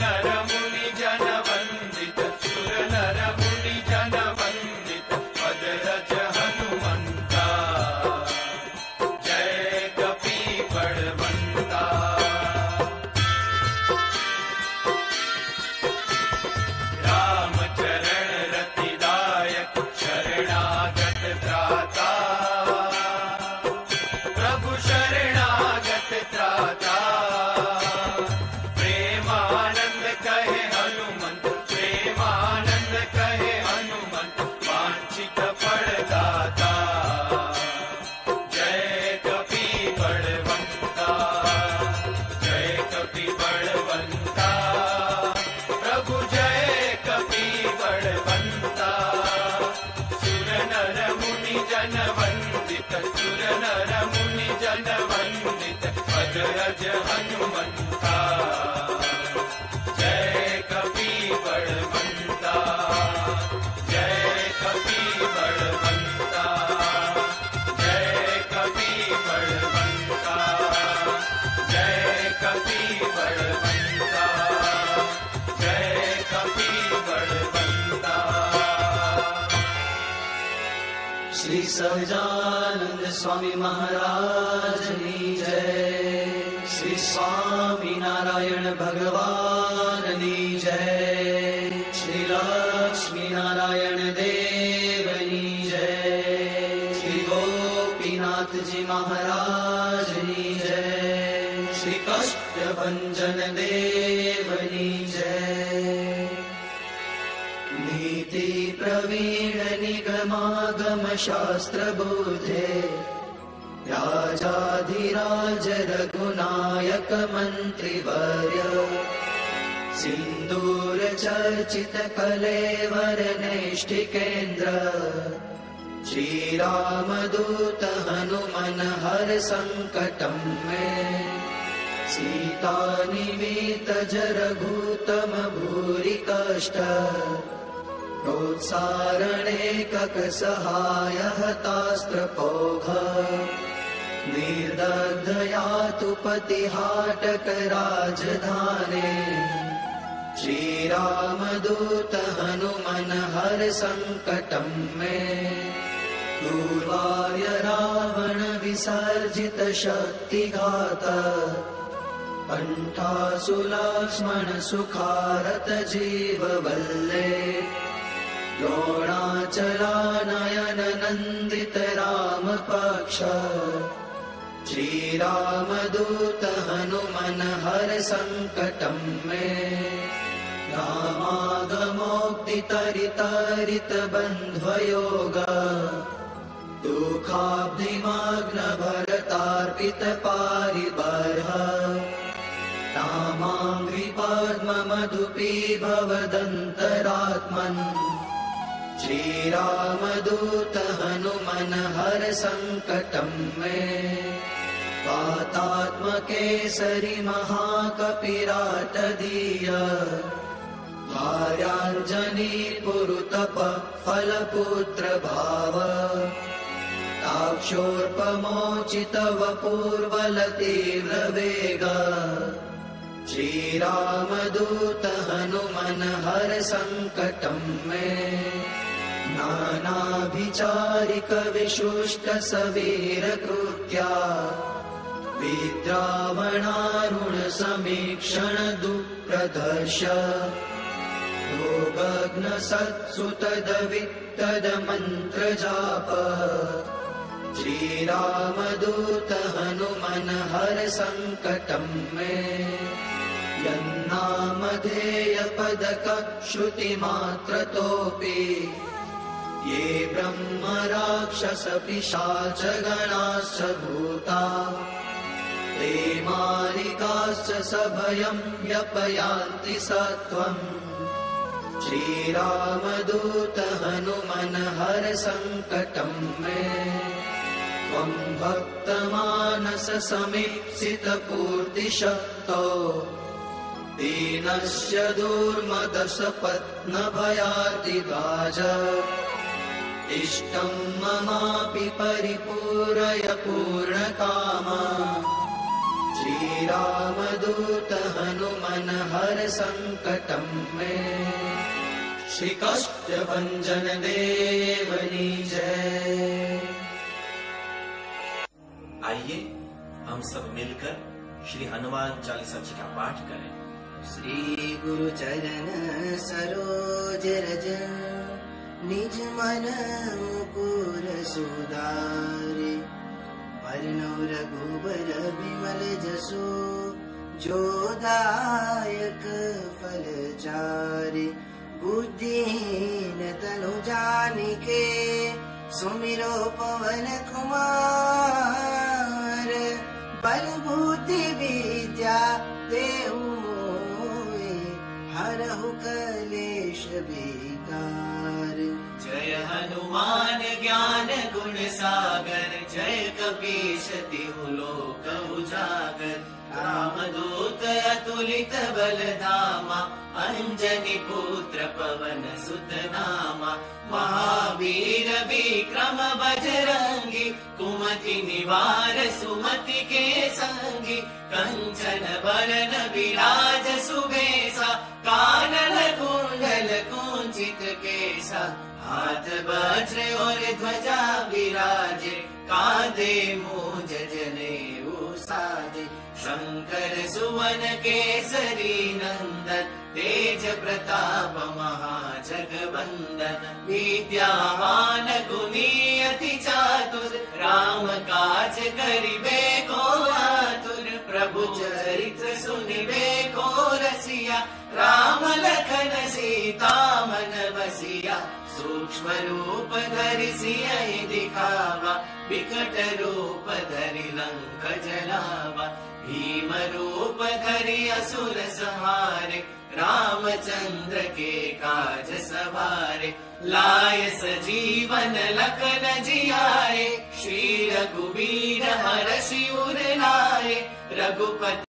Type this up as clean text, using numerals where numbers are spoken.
नर मुनि जन वंदित सुर नर मुनि जन वंदित अजरज हनुमंता जय कपि बलवंता। राम चरण रतिदायक शरणागत त्राता प्रभु शरणागत त्राता। प्रेमानंद कहे हनुमंत प्रेमानंद कहे हनुमंत वांछित फल दाता जय कपि बलवंता जय कपि बलवंता प्रभु जय कपि बलवंता। सुर नर मुनि जन वंदित सुर नर मुनि जन वंदित अजरज हनुमंता जय कपि बलवंता जय कपि बलवंता जय कपि बलवंता जय कपि बलवंता जय कपि बलवंता। श्री सहजानंद स्वामी महाराज की जय। श्री स्वामी नारायण भगवान की जय। श्री लक्ष्मी नारायण देव की जय। श्री गोपीनाथ जी महाराज की जय। श्री कष्टभंजन देव की जय। नीति प्रवीण निगमागम शास्त्र बोधे राजाधिराज रघुनायक मंत्रिवर्य सिंदूर चर्चित कलेवर नैष्ठिकेन्द्र श्री रामदूत हनुमन हर संकटं मे सीता निमित जरघूतम भूरि कष्ट प्रोत्सारणे कक सहाय हतास्त्रपोघ निर्दग्धया तु पतिहाटक राजधाने श्री रामदूत हनुमन हर संकटं मे दुर्वार्य रावण विसर्जित शक्तिघात कंठासुलक्ष्मण सुखारत जीव वल्ले द्रोणाचलानयन नंदित राम पक्ष श्री रामदूत हनुमन हर संकटं मे रामागमोक्ति तरित बन्ध्वयोग दुःखाब्धिमग्न भरतार्पित पारिबर्ह रामाङ्घ्रि पद्म मधुपीभवदन्तरात्मन् श्रीरामदूत हनुमन हर संकटं मे वातात्मकेसरि महाकपिराटदीय भार्याञ्जनी पुरुतप फलपुत्र भाव ताक्षोर्पमोचित वपुर्बल तीव्र वेग श्रीरामदूत हनुमन हर संकटं मे नानाभिचारिक विशुष्ट सवीर कृत्या विद्रावणारुण समीक्षण दुःप्रदर्श भोगग्न सत्सुतदवित्तद मंत्र जाप श्रीरामदूत हनुमन हर संकटं मे यन्नामधेय पदक श्रुति मात्रतोऽपि ये ब्रह्म राक्षस पिशाच गणाश्च भूता ते मारिकाश्च सभयं व्यपयान्ति सत्वम् श्रीरामदूत हनुमन हर संकटं मे त्वं भक्तमानस समीप्सित पूर्तिशक्तो दीनस्य दुर्मदसपत्न भयार्तिभाज इष्टं ममापि परिपूरय पूर्णकामा श्री राम दूत हनुमन हर संकटम में। श्री कष्ट भंजन देवनी जय। आइए हम सब मिलकर श्री हनुमान चालीसा जी का पाठ करें। श्री गुरु चरण सरोज रज निज मन मुकुर सुधारे। वरनौ रघुबर बिमल जसु जो दायक फल चारे। बुद्धिहीन तनु जानिके सुमिरो पवन कुमार। बल बुद्धि विद्या देहु मोहि हरहु कलेश विकार। जय हनुमान ज्ञान गुण सागर जय कपीश तिहु लोक उजागर। रामदूत अतुलित बल धामा अंजनी पुत्र पवन सुत नामा। महावीर विक्रम बजरंगी कुमति निवार सुमति के संगी। कंचन बरन विराज सुबेसा कानन कुंडल कुंचित केसा। हाथ वज्र और ध्वजा विराजे कांधे मूंज जनेऊ साजे। शंकर सुवन केसरी नंदन तेज प्रताप महाजगवंदन। विद्यावान गुणी अति चातुर राम काज करिबे को आतुर। प्रभु चरित्र सुनिबे को रसिया राम लखन सीता मन बसिया। सूक्ष्म रूप धरि सियहि दिखावा विकट रूप धरि लंक जलावा। भीम रूप धरि असुर संहारे रामचंद्र के काज सवारे। लाय सजीवन लखन जियाए श्री रघुबीर हरषि उर लाए। रघुपति